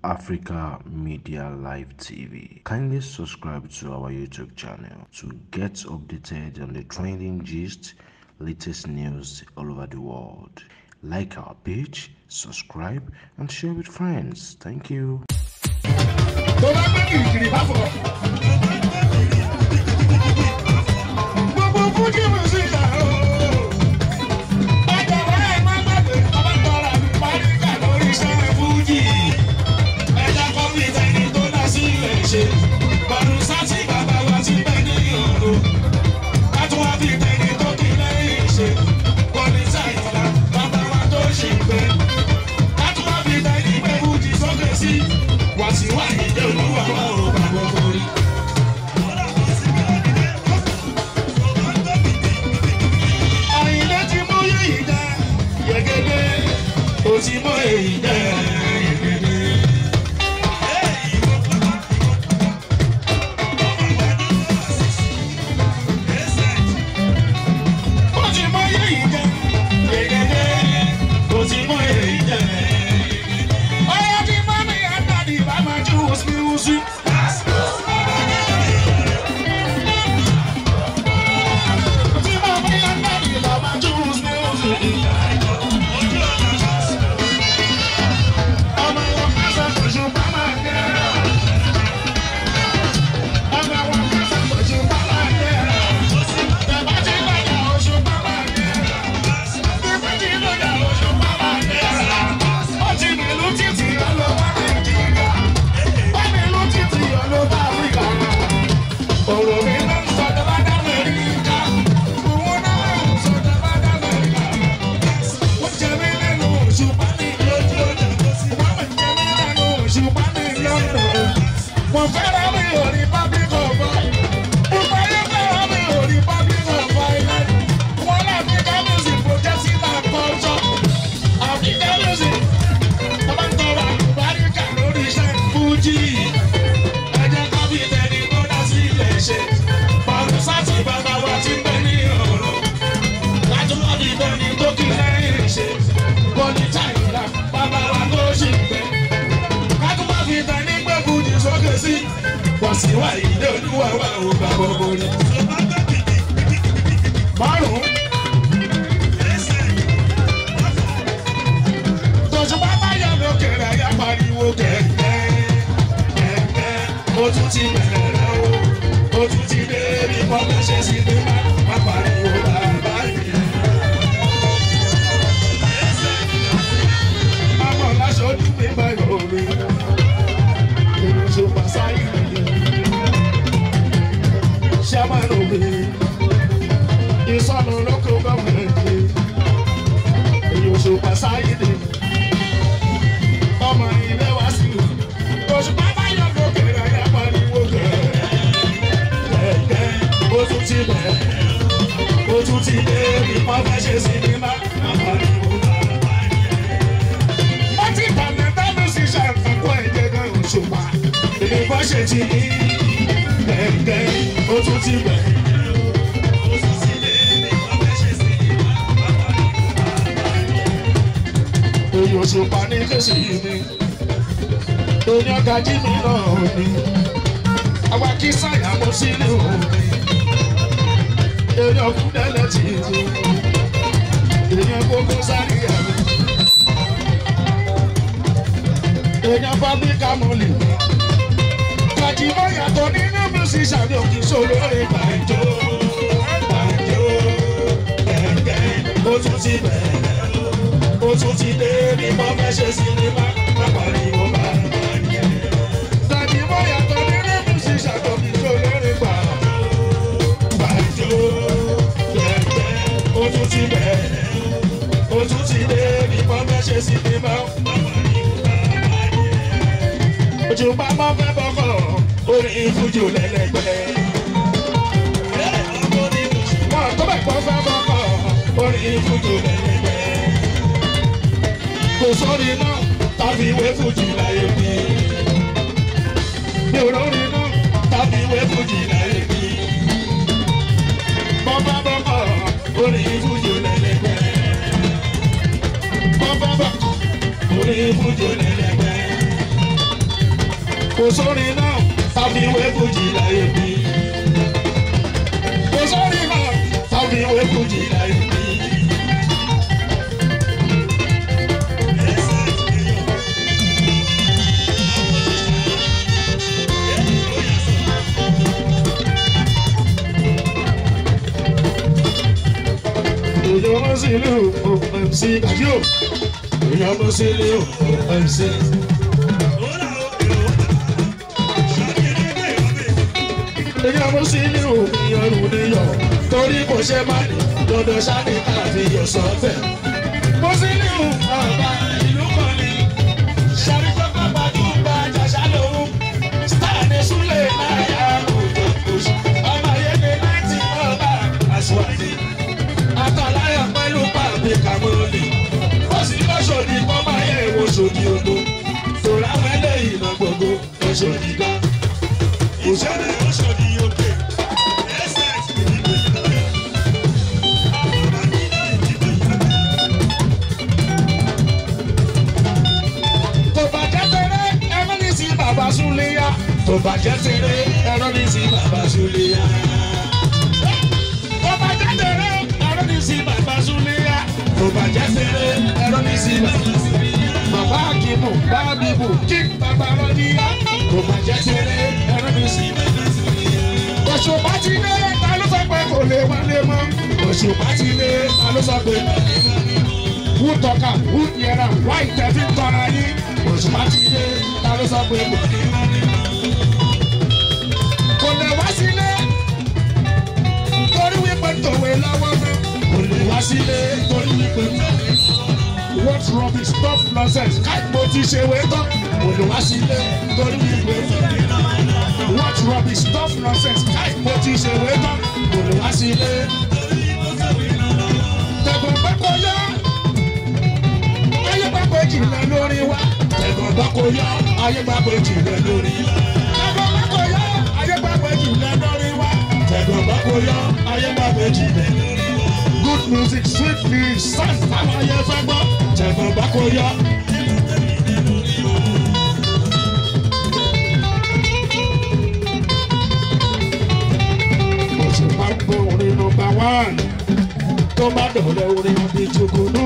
Africa Media Live TV. Kindly subscribe to our YouTube channel to get updated on the trending gist, latest news all over the world. Like our page, subscribe, and share with friends. Thank you. kò sórin náà tàbí ìwé fújì láyé bí. Kò sórin náà tàbí ìwé fújì láyé bí. Ìjọba sílé o MC Kàyó. Ìjọba sílé o MC. Ìjọba sílé o ìyọrù níyọ̀. Torí kò ṣe má ní dandan ṣáni káàfi yọ̀ sọ́fẹ̀. Mo sílé o ọba ìlú kan ní. Ṣàrífẹ́ pápá tó ń bá jàṣà lòun. Star ní Súlẹ̀ náà yá òjò kòṣù. Ọmọ ayẹyẹ 90 ọba Aṣíwájú. Àtàláyà pẹ̀lú pàbí kàmọ́lì. Ó sì lọ́sọ̀dì kọ́ máa yẹ ìwò sòdì odò. Tòrá mẹ́lẹ̀ ìnà gbogbo lọ́sọ̀dì gbá. Ìṣẹ́lẹ̀ lọ́sọ̀dì òkè. Tó bá jẹ́ tẹ̀rẹ́ ẹ̀rọ ní sí bàbá Súléyá. Tó bá jẹ́ tẹ̀rẹ́ ẹ̀rọ ní sí bàbá Súléyá. Tó bá jẹ́ tẹ̀rẹ́ ẹ̀rọ ní sí bàbá Súléyá. Tó bá jẹ́ tẹ̀rẹ́ ẹ̀rọ ní sí bàbá Súléyá. Bàbá Akimu Bábíbù kí bàbá Rọ́díyá. Tó bá jẹ́ tẹ̀rẹ́ ẹ̀rọ ní sí bàbá Súléyá. Òṣùpá ti dé ta ló sọ pé kò lè wálé mọ́. Òṣùpá ti dé ta ló sọ pé kò lè wálé mọ́. Wú tọ́ka wú yẹra wá ìtẹ́fí tọ́ra yín. Òṣùpá ti dé ta ló sọ pé kò lè wálé mọ́. Kò lè wá sílé torí wípé tòwe lọ́wọ́ mi. Kò lè wá sílé torí wípé tòwe lọ́wọ́ mi. What rubbish stop nonsense káì mo ti ṣe wé tán. Kò lè wá sílé torí wípé tòwe lọ́wọ́ mi. What rubbish stop nonsense káì mo ti ṣe wé tán. Kò lè wá sílé torí wípé tòwe lọ́wọ́ mi. Tẹ̀gbọ́n bá kọ yá ayé bá pé jìnnà lórí wa. Tẹ̀gbọ́n bá kọ yá ayé bá pé jìnnà lórí wa. Tẹ̀gbọ́n bá kọ yá ayé bá pé jìnnà lórí wa. Tẹ̀gbọ́n bá kọ yá ayé bá pé jìnnà lórí wa. Good music, sweet lyrics, sound táwọn ayé fẹ́ gbọ́. Tẹ̀gbọ́n bá kọ yá. Òṣùpá gbọ́ orin nọ́mbà 1 tó bá dọ̀rẹ́ orin bíi jùgùnú.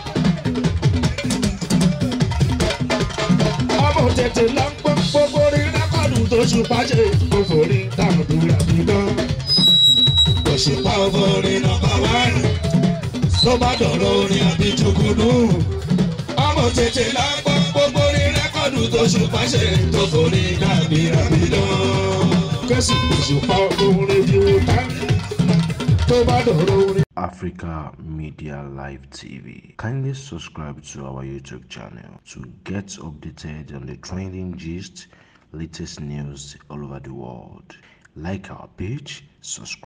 Ọmọ tètè lọ ń gbọ́ gbogbo orin rẹ́kọ̀dù tó ṣùpá ṣe gbogbo orin táwọn dúró àbídán. Òṣùpá ọmọ orin nọ́mbà 1 tó bá dọ̀rẹ́ orin bíi jùgùnú. Ọmọ tètè lọ ń gbọ́ gbogbo orin rẹ́kọ̀dù tó ṣùpá ṣe gbogbo orin dàbí àbídán. Kẹ́sì òṣùpá ọmọ orin yóò tán tó bá dọ̀rẹ́ orin. Africa Media Live TV. Kindly subscribe to our YouTube channel to get updated on the trending gist, latest news all over the world. Like our page, subscribe.